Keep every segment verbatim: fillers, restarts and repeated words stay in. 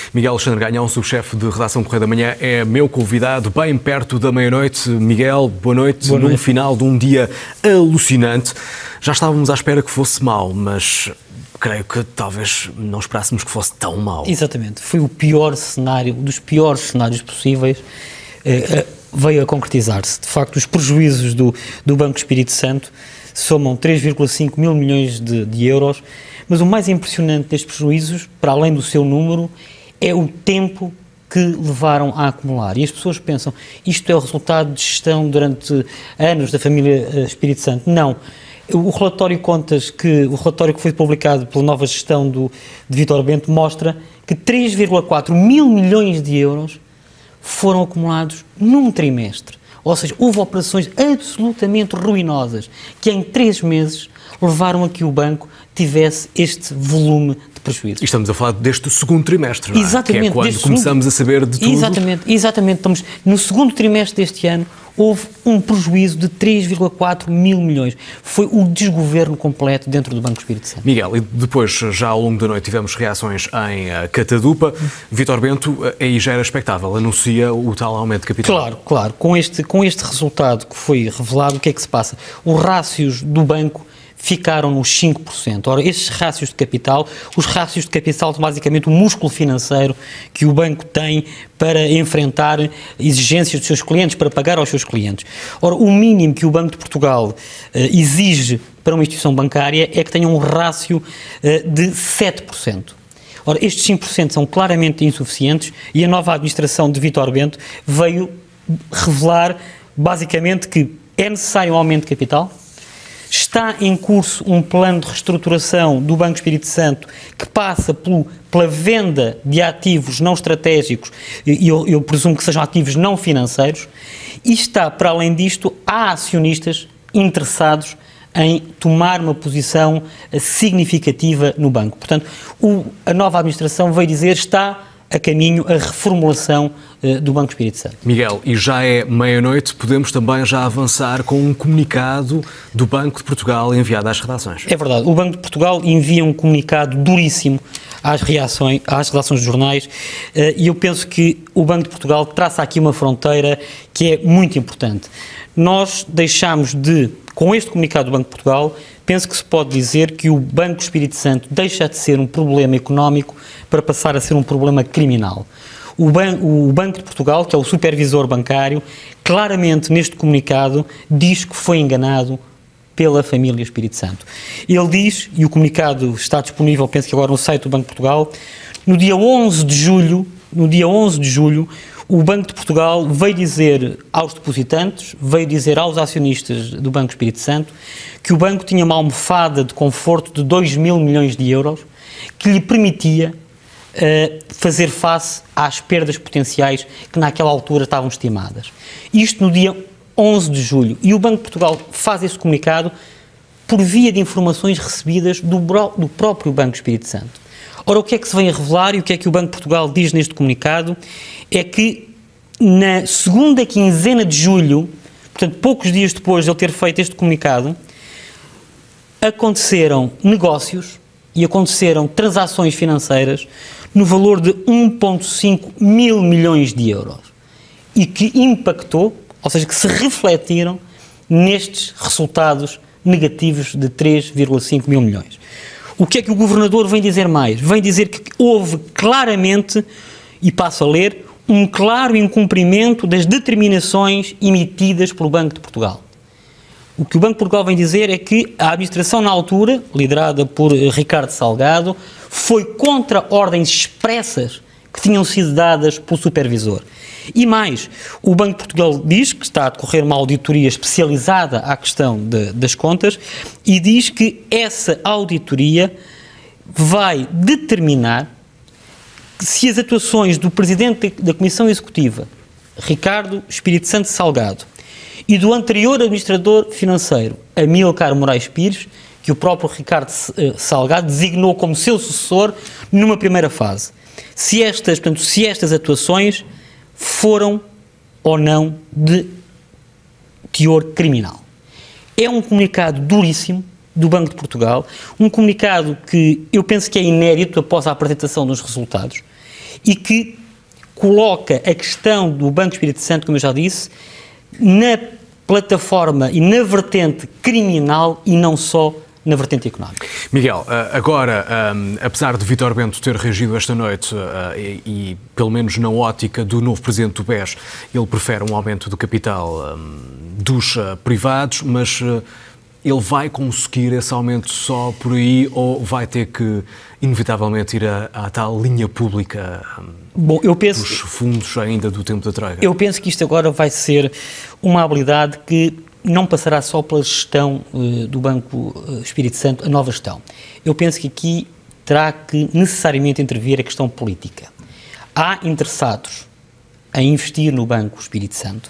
Miguel Alexandre Ganhão, subchefe de redação Correio da Manhã, é meu convidado bem perto da meia-noite. Miguel, boa noite. Boa noite. No final de um dia alucinante. Já estávamos à espera que fosse mau, mas creio que talvez não esperássemos que fosse tão mau. Exatamente. Foi o pior cenário, um dos piores cenários possíveis. Uh, uh, veio a concretizar-se. De facto, os prejuízos do, do Banco Espírito Santo somam três vírgula cinco mil milhões de, de euros, mas o mais impressionante destes prejuízos, para além do seu número, é o tempo que levaram a acumular. E as pessoas pensam, isto é o resultado de gestão durante anos da família uh, Espírito Santo. Não. O relatório contas que, o relatório que foi publicado pela nova gestão do, de Vítor Bento mostra que três vírgula quatro mil milhões de euros foram acumulados num trimestre. Ou seja, houve operações absolutamente ruinosas que em três meses levaram a que o banco tivesse este volume de prejuízos. E estamos a falar deste segundo trimestre, não é? Exatamente. Que é quando começamos segundo... a saber de tudo. Exatamente, exatamente. Estamos no segundo trimestre deste ano, houve um prejuízo de três vírgula quatro mil milhões. Foi o desgoverno completo dentro do Banco Espírito Santo. Miguel, e depois, já ao longo da noite, tivemos reações em uh, Catadupa. Vítor Bento, uh, aí já era expectável, anuncia o tal aumento de capital. Claro, claro. Com este, com este resultado que foi revelado, o que é que se passa? Os rácios do banco ficaram nos cinco por cento. Ora, estes rácios de capital, os rácios de capital são basicamente o músculo financeiro que o banco tem para enfrentar exigências dos seus clientes, para pagar aos seus clientes. Ora, o mínimo que o Banco de Portugal uh, exige para uma instituição bancária é que tenha um rácio uh, de sete por cento. Ora, estes cinco por cento são claramente insuficientes e a nova administração de Vítor Bento veio revelar basicamente que é necessário um aumento de capital. Está em curso um plano de reestruturação do Banco Espírito Santo que passa pelo, pela venda de ativos não estratégicos e eu, eu presumo que sejam ativos não financeiros, e está, para além disto, há acionistas interessados em tomar uma posição significativa no banco. Portanto, o, a nova administração veio dizer está a caminho a reformulação uh, do Banco Espírito Santo. Miguel, e já é meia-noite, podemos também já avançar com um comunicado do Banco de Portugal enviado às redações. É verdade, o Banco de Portugal envia um comunicado duríssimo às, reações, às redações de jornais uh, e eu penso que o Banco de Portugal traça aqui uma fronteira que é muito importante. Nós deixamos de, com este comunicado do Banco de Portugal, penso que se pode dizer que o Banco Espírito Santo deixa de ser um problema económico para passar a ser um problema criminal. O, ban- o Banco de Portugal, que é o supervisor bancário, claramente neste comunicado diz que foi enganado pela família Espírito Santo. Ele diz, e o comunicado está disponível, penso que agora no site do Banco de Portugal, no dia onze de julho, no dia onze de julho, o Banco de Portugal veio dizer aos depositantes, veio dizer aos acionistas do Banco Espírito Santo que o banco tinha uma almofada de conforto de dois mil milhões de euros que lhe permitia uh, fazer face às perdas potenciais que naquela altura estavam estimadas. Isto no dia onze de julho. E o Banco de Portugal faz esse comunicado por via de informações recebidas do, do próprio Banco Espírito Santo. Ora, o que é que se vem a revelar e o que é que o Banco de Portugal diz neste comunicado é que na segunda quinzena de julho, portanto, poucos dias depois de ele ter feito este comunicado, aconteceram negócios e aconteceram transações financeiras no valor de um vírgula cinco mil milhões de euros e que impactou, ou seja, que se refletiram nestes resultados negativos de três vírgula cinco mil milhões. O que é que o governador vem dizer mais? Vem dizer que houve claramente, e passo a ler, um claro incumprimento das determinações emitidas pelo Banco de Portugal. O que o Banco de Portugal vem dizer é que a administração na altura, liderada por Ricardo Salgado, foi contra ordens expressas que tinham sido dadas pelo supervisor. E mais, o Banco de Portugal diz que está a decorrer uma auditoria especializada à questão de, das contas e diz que essa auditoria vai determinar se as atuações do Presidente da Comissão Executiva, Ricardo Espírito Santo Salgado, e do anterior administrador financeiro, Amílcar Moraes Pires, que o próprio Ricardo Salgado designou como seu sucessor numa primeira fase, se estas, portanto, se estas atuações foram ou não de teor criminal. É um comunicado duríssimo do Banco de Portugal, um comunicado que eu penso que é inédito após a apresentação dos resultados e que coloca a questão do Banco Espírito Santo, como eu já disse, na plataforma e na vertente criminal e não só na vertente económica. Miguel, agora, apesar de Vítor Bento ter reagido esta noite e, e, pelo menos na ótica do novo presidente do B E S, ele prefere um aumento do capital dos privados, mas ele vai conseguir esse aumento só por aí ou vai ter que, inevitavelmente, ir à, à tal linha pública Bom, eu penso, dos fundos ainda do tempo da Troika? Eu penso que isto agora vai ser uma habilidade que não passará só pela gestão uh, do Banco Espírito Santo, a nova gestão. Eu penso que aqui terá que necessariamente intervir a questão política. Há interessados em investir no Banco Espírito Santo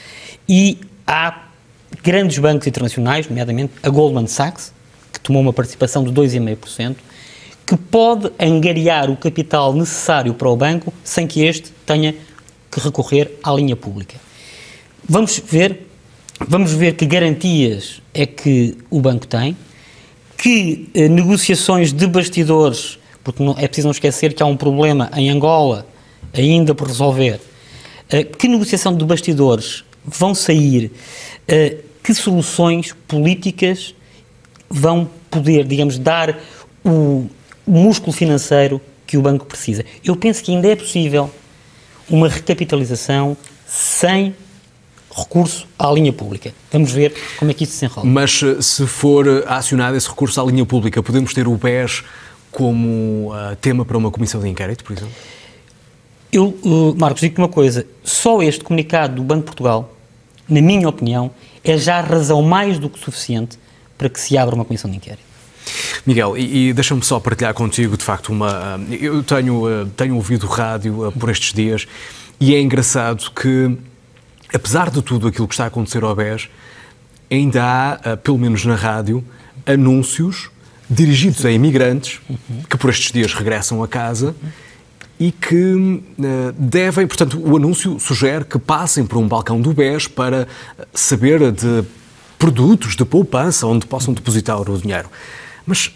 e há grandes bancos internacionais, nomeadamente a Goldman Sachs, que tomou uma participação de dois vírgula cinco por cento, que pode angariar o capital necessário para o banco sem que este tenha que recorrer à linha pública. Vamos ver, vamos ver que garantias é que o banco tem, que eh, negociações de bastidores, porque não, é preciso não esquecer que há um problema em Angola ainda por resolver, eh, que negociação de bastidores vão sair, eh, que soluções políticas vão poder, digamos, dar o o músculo financeiro que o banco precisa. Eu penso que ainda é possível uma recapitalização sem recurso à linha pública. Vamos ver como é que isso se enrola. Mas se for acionado esse recurso à linha pública, podemos ter o B E S como uh, tema para uma comissão de inquérito, por exemplo? Eu, uh, Marcos, digo-te uma coisa. Só este comunicado do Banco de Portugal, na minha opinião, é já razão mais do que suficiente para que se abra uma comissão de inquérito. Miguel, e, e deixa-me só partilhar contigo, de facto, uma... Eu tenho, tenho ouvido rádio por estes dias e é engraçado que, apesar de tudo aquilo que está a acontecer ao B E S, ainda há, pelo menos na rádio, anúncios dirigidos a imigrantes que por estes dias regressam a casa e que devem, portanto, o anúncio sugere que passem por um balcão do B E S para saber de produtos de poupança onde possam depositar o dinheiro. Mas,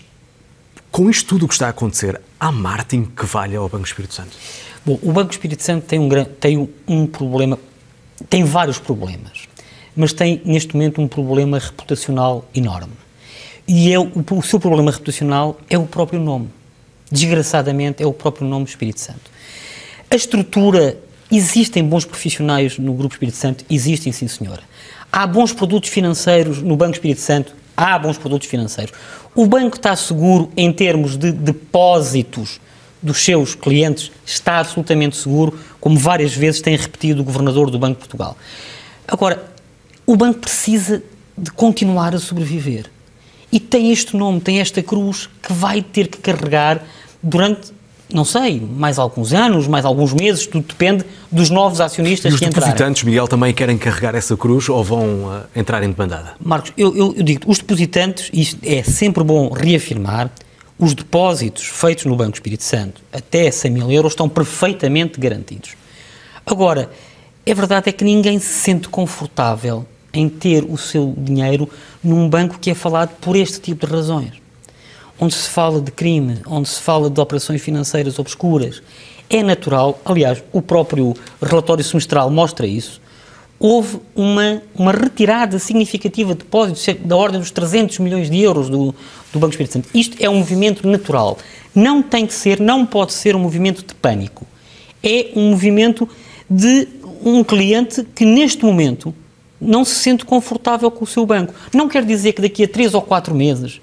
com isto tudo o que está a acontecer, há marketing que valha ao Banco Espírito Santo? Bom, o Banco Espírito Santo tem um, tem um problema, tem vários problemas, mas tem, neste momento, um problema reputacional enorme. E é o, o seu problema reputacional é o próprio nome. Desgraçadamente, é o próprio nome Espírito Santo. A estrutura, existem bons profissionais no Grupo Espírito Santo? Existem, sim, senhora. Há bons produtos financeiros no Banco Espírito Santo? Há bons produtos financeiros. O banco está seguro em termos de depósitos dos seus clientes? Está absolutamente seguro, como várias vezes tem repetido o Governador do Banco de Portugal. Agora, o banco precisa de continuar a sobreviver. E tem este nome, tem esta cruz que vai ter que carregar durante, não sei, mais alguns anos, mais alguns meses, tudo depende dos novos acionistas que entrarem. E os depositantes, Miguel, também querem carregar essa cruz ou vão uh, entrar em debandada? Marcos, eu, eu, eu digo, os depositantes, isto é sempre bom reafirmar, os depósitos feitos no Banco Espírito Santo até cem mil euros estão perfeitamente garantidos. Agora, a verdade é que ninguém se sente confortável em ter o seu dinheiro num banco que é falado por este tipo de razões. Onde se fala de crime, onde se fala de operações financeiras obscuras. É natural, aliás, o próprio relatório semestral mostra isso, houve uma, uma retirada significativa de depósitos da ordem dos trezentos milhões de euros do, do Banco Espírito Santo. Isto é um movimento natural. Não tem que ser, não pode ser um movimento de pânico. É um movimento de um cliente que, neste momento, não se sente confortável com o seu banco. Não quer dizer que daqui a três ou quatro meses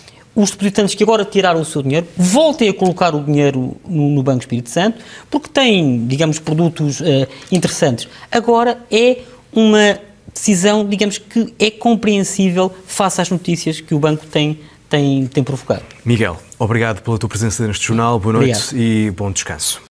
os depositantes que agora tiraram o seu dinheiro voltem a colocar o dinheiro no, no Banco Espírito Santo, porque têm, digamos, produtos uh, interessantes. Agora é uma decisão, digamos, que é compreensível face às notícias que o banco tem, tem, tem provocado. Miguel, obrigado pela tua presença neste jornal. Boa noite Obrigado. E bom descanso.